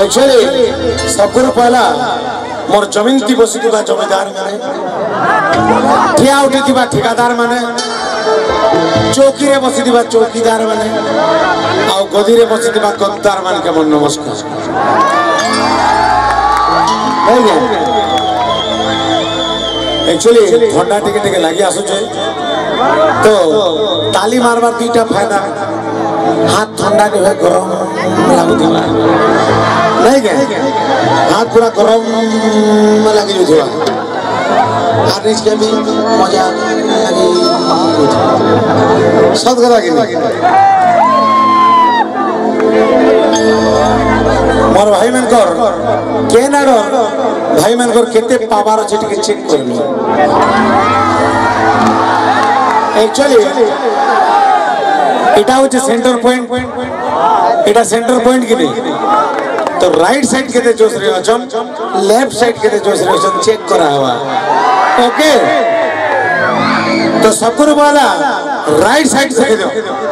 Actually सबको पहला मोर जमीन की बसी जमीदार माने ठिया उठी ठिकादार माने चौकी रे बसी चौकीदार माने आ गदी रे बसी गद्दार मान के मन नमस्कार। एक्चुअली ठंडा टिके लगी आसुचे तो ताली मारबार दुईटा फायदा हाथ ठंडा नहीं हुए गरम लगुवा नहीं के हाथ पूरा गरम लगी इसके भी मजा लगी सद कथा कि मोर भाई मनकर केनार भाई मनकर केते पावर अछि टिके चेक करलो। एक्चुअली इटा होचे सेंटर पॉइंट इटा सेंटर पॉइंट कि तो राइट साइड केते जोश रे अछन लेफ्ट साइड केते जोश रे अछन चेक करा हवा। ओके तो सबको वाला राइट साइड से दो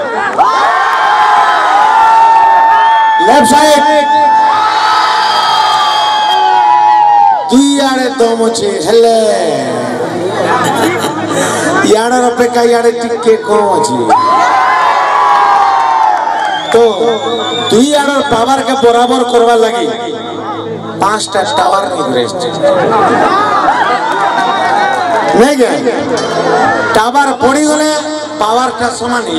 लेफ्ट साइड दुई आड़े दम अच्छे हेले याडर अपेक्षा याडे टिके कम अच्छी तो दुई आड़र पावर के बराबर करवा लगी 5टा टावर नहीं गए टावर पड़ी गले पावर का समान ही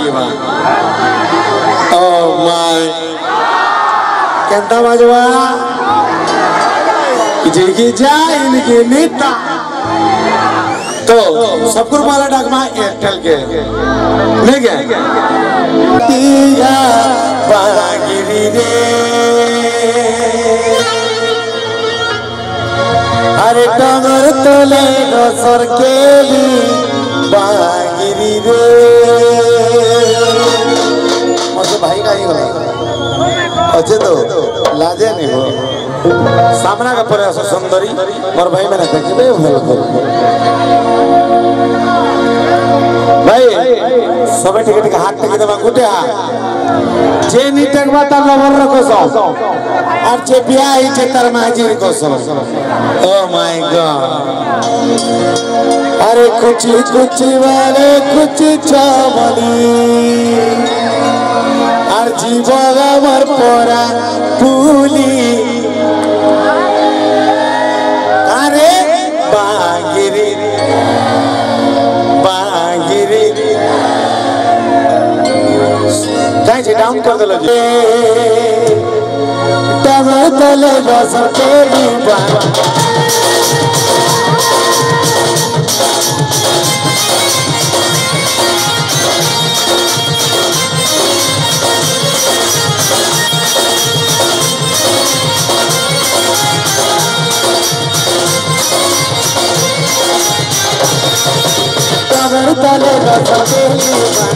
ओ माय केंता बाजवा जिनकी जाए इनकी नेता तो सबको वाला डाकमा एयरटेल के नहीं गए बागिरी रे अरे डगर तले नसर के भी बागिरी रे मुझे भाई का ही होला अच्छे तो लाजे नहीं हो सामना का पर असर सुंदरी मोर भाई मैंने देखबे भाई सबे टिकट के हाथ टिके देबा गुटे जे नी टेकबा त लवर रखो और जे बिया ही जे तर माजीर को ओ माय गॉड अरे कुछ वाले कुछ चावली और जीवगा मर पोरा पुली अरे बागिरी बागिरी जाए डाउन कर दो जी टमर तले बस तेरी टमर तले बस तेरी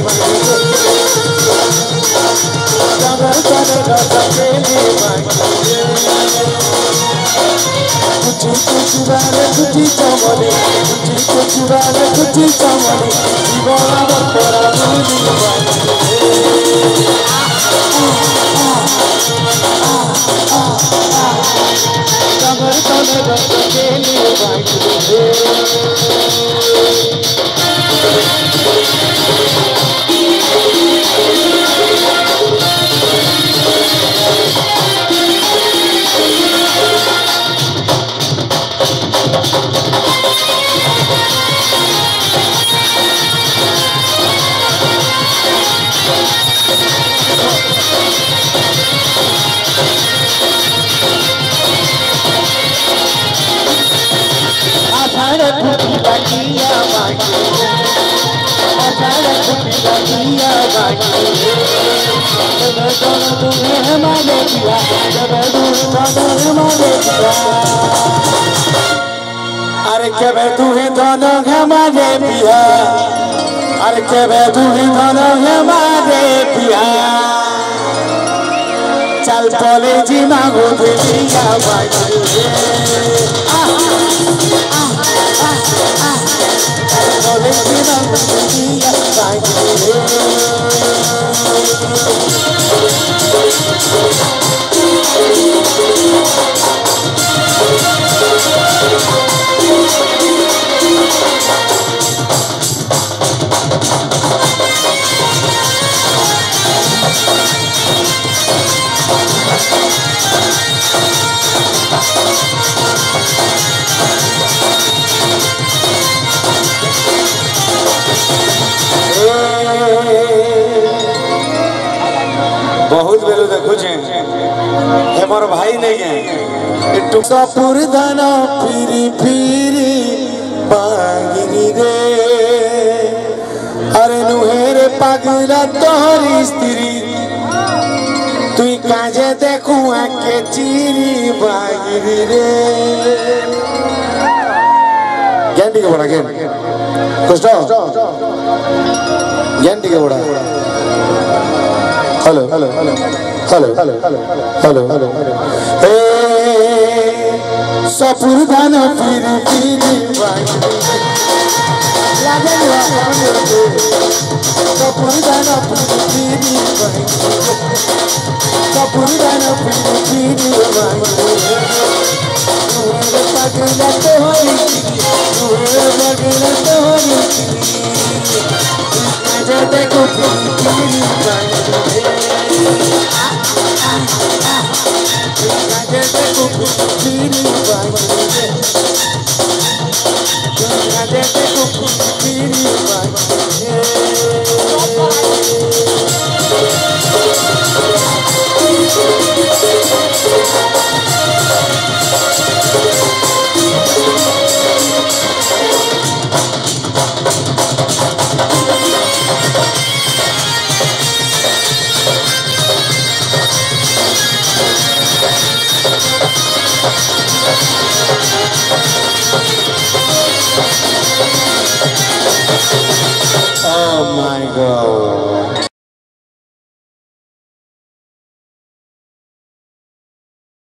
अरे के तू ही दोनों हमारे पिया अरे के तू ही दोनों हमारे पिया चल चले जी मांगो दिया हमारे भाई नहीं है सपुर दाना फिरी फिरी बागिनी रे अरे नुहेरे पागला तोहरी स्त्री तुई काजे देखू आके चीरी बागिनी रे ज्ञान टिके बड़ा ज्ञान कुछ ज्ञान टिके बड़ा hello hello hello hello hello hello hello हे सपुर दाना फिरी फिरी सपुर दाना फिरी फिरी सपुर दाना फिरी फिरी पगला तोहरी पगला तोहरी देखो फिरी